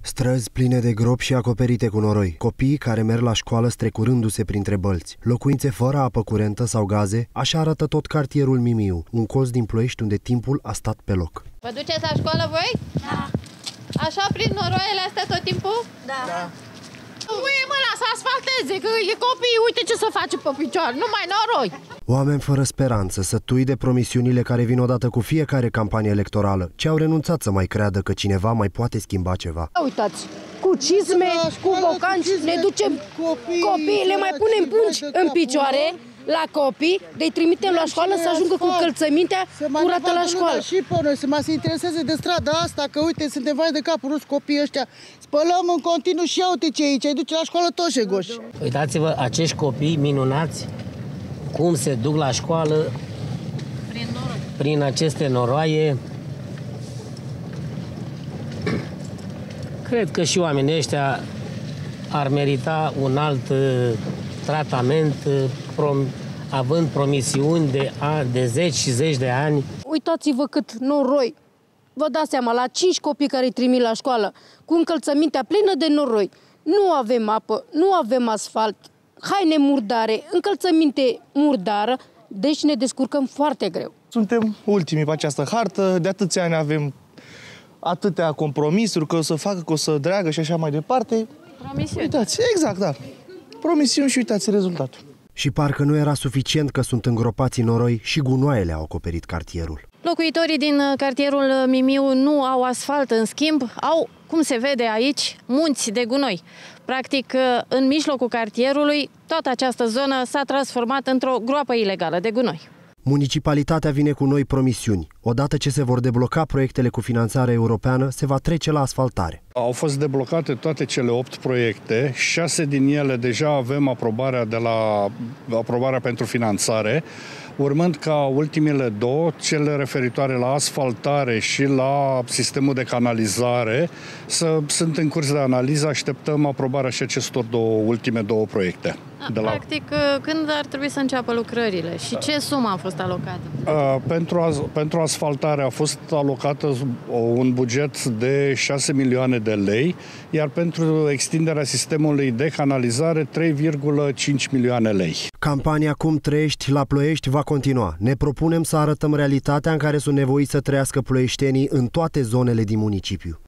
Străzi pline de gropi și acoperite cu noroi, copiii care merg la școală strecurându-se printre bălți, locuințe fără apă curentă sau gaze, așa arată tot cartierul Mimiu, un colț din Ploiești unde timpul a stat pe loc. Vă duceți la școală voi? Da. Așa prin noroaiele astea tot timpul? Da. Uite mă, să asfalteze, că e copii, uite ce să face pe picioare, numai noroi. Oameni fără speranță, sătui de promisiunile care vin odată cu fiecare campanie electorală, ce au renunțat să mai creadă că cineva mai poate schimba ceva. Uitați, cu cizme, cu bocanci, ne ducem copiii, le mai punem pungi în picioare la copii, de-i trimitem la școală să ajungă cu încălțămintea curată la școală. Și pe noi, să mai se intereseze de strada asta, că uite, suntem vai de capul rus copiii ăștia. Spălăm în continuu și ia uite ce aici, îi duce la școală toți șegoși. Uitați-vă, acești copii minunați, cum se duc la școală prin aceste noroaie. Cred că și oamenii ăștia ar merita un alt tratament, având promisiuni de zeci și zeci de ani. Uitați-vă cât noroi. Vă dați seama, la 5 copii care îi trimit la școală, cu încălțămintea plină de noroi. Nu avem apă, nu avem asfalt, haine murdare, încălțăminte murdară, deci ne descurcăm foarte greu. Suntem ultimii pe această hartă, de atâția ani avem atâtea compromisuri, că o să facă, că o să dreagă și așa mai departe. Promisiuni. Uitați, exact, da. Promisiuni și uitați rezultatul. Și parcă nu era suficient că sunt îngropați în noroi, și gunoaiele au acoperit cartierul. Locuitorii din cartierul Mimiu nu au asfalt, în schimb, au, cum se vede aici, munți de gunoi. Practic, în mijlocul cartierului, toată această zonă s-a transformat într-o groapă ilegală de gunoi. Municipalitatea vine cu noi promisiuni. Odată ce se vor debloca proiectele cu finanțare europeană, se va trece la asfaltare. Au fost deblocate toate cele 8 proiecte, 6 din ele deja avem aprobarea pentru finanțare, urmând ca ultimele 2, cele referitoare la asfaltare și la sistemul de canalizare, sunt în curs de analiză, așteptăm aprobarea și acestor ultime 2 proiecte. Practic, când ar trebui să înceapă lucrările și ce sumă a fost alocată? Pentru asfaltare a fost alocată un buget de 6 milioane de lei, iar pentru extinderea sistemului de canalizare 3,5 milioane lei. Campania Cum trăiești la Ploiești va continua. Ne propunem să arătăm realitatea în care sunt nevoiți să trăiască ploieștenii în toate zonele din municipiu.